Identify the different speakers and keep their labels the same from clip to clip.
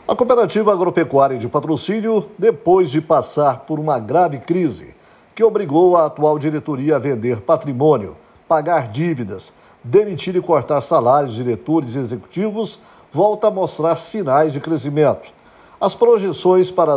Speaker 1: A Cooperativa Agropecuária de Patrocínio, depois de passar por uma grave crise que obrigou a atual diretoria a vender patrimônio, pagar dívidas, demitir e cortar salários de diretores e executivos, volta a mostrar sinais de crescimento. As projeções para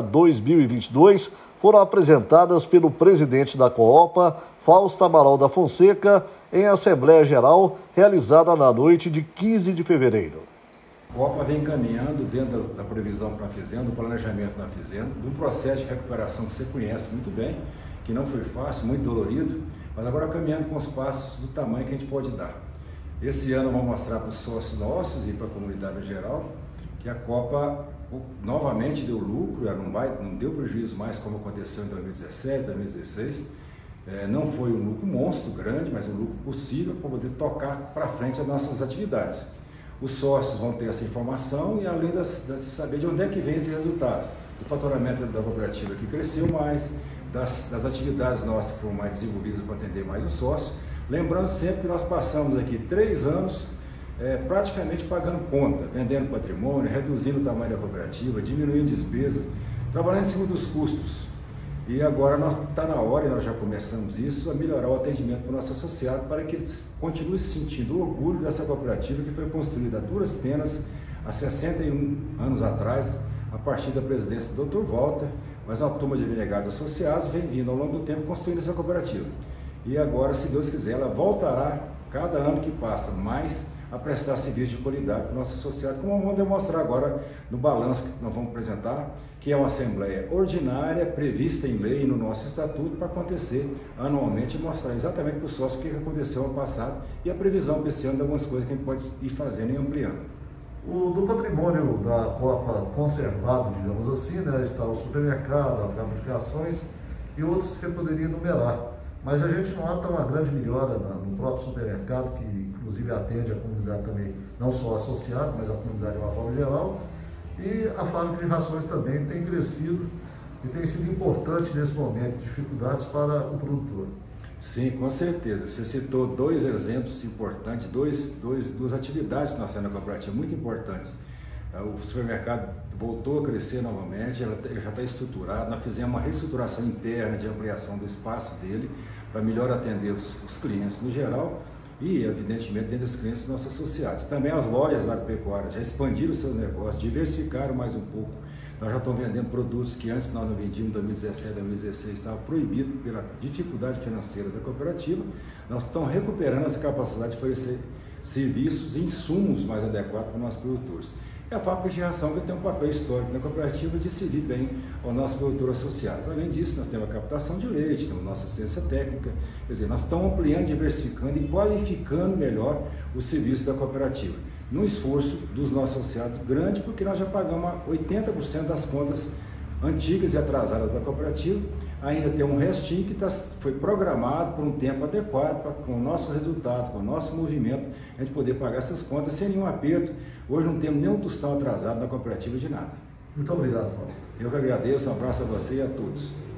Speaker 1: 2022 foram apresentadas pelo presidente da Coopa, Fausto Amaral da Fonseca, em Assembleia Geral realizada na noite de 15 de fevereiro.
Speaker 2: A Coopa vem caminhando dentro da previsão que nós fizemos, do planejamento que nós fizemos, de um processo de recuperação que você conhece muito bem, que não foi fácil, muito dolorido, mas agora caminhando com os passos do tamanho que a gente pode dar. Esse ano vamos mostrar para os sócios nossos e para a comunidade em geral que a Coopa novamente deu lucro, ela não deu prejuízo mais como aconteceu em 2017, 2016. Não foi um lucro monstro grande, mas um lucro possível para poder tocar para frente as nossas atividades. Os sócios vão ter essa informação e além de saber de onde é que vem esse resultado. O faturamento da cooperativa que cresceu mais, das atividades nossas que foram mais desenvolvidas para atender mais os sócios. Lembrando sempre que nós passamos aqui 3 anos praticamente pagando conta, vendendo patrimônio, reduzindo o tamanho da cooperativa, diminuindo despesa, trabalhando em cima dos custos. E agora está na hora, e nós já começamos isso, a melhorar o atendimento para o nosso associado para que ele continue sentindo orgulho dessa cooperativa que foi construída a duras penas há 61 anos atrás, a partir da presidência do Dr. Walter, mas uma turma de abnegados associados vem vindo ao longo do tempo construindo essa cooperativa. E agora, se Deus quiser, ela voltará, cada ano que passa, mais a prestar serviço de qualidade para o nosso associado, como vamos demonstrar agora no balanço que nós vamos apresentar, que é uma assembleia ordinária, prevista em lei no nosso estatuto, para acontecer anualmente e mostrar exatamente para os sócios o que aconteceu ano passado e a previsão para esse ano de algumas coisas que a gente pode ir fazendo e ampliando.
Speaker 3: Do patrimônio da Coopa conservado, digamos assim, né, está o supermercado, as ramificações e outros que você poderia enumerar. Mas a gente nota uma grande melhora no próprio supermercado, que inclusive atende a comunidade também, não só associado, mas a comunidade de uma forma geral. E a fábrica de rações também tem crescido e tem sido importante nesse momento de dificuldades para o produtor.
Speaker 2: Sim, com certeza. Você citou 2 exemplos importantes, duas atividades que nós temos na cooperativa muito importantes. O supermercado voltou a crescer novamente, ele já está estruturado, nós fizemos uma reestruturação interna de ampliação do espaço dele para melhor atender os clientes no geral e, evidentemente, dentro dos clientes dos nossos associados. Também as lojas agropecuárias já expandiram seus negócios, diversificaram mais um pouco. Nós já estamos vendendo produtos que antes nós não vendíamos, em 2017, 2016, estava proibido pela dificuldade financeira da cooperativa. Nós estamos recuperando essa capacidade de oferecer serviços e insumos mais adequados para os nossos produtores. É a fábrica de ração que tem um papel histórico na cooperativa de servir bem aos nossos produtores associados. Além disso, nós temos a captação de leite, temos nossa assistência técnica, quer dizer, nós estamos ampliando, diversificando e qualificando melhor o serviço da cooperativa. Num esforço dos nossos associados grande, porque nós já pagamos 80% das contas antigas e atrasadas da cooperativa, ainda tem um restinho que foi programado por um tempo adequado para, com o nosso resultado, com o nosso movimento, a gente poder pagar essas contas sem nenhum aperto. Hoje não temos nenhum tostão atrasado na cooperativa de nada.
Speaker 3: Muito obrigado, Fausto.
Speaker 2: Eu que agradeço, um abraço a você e a todos.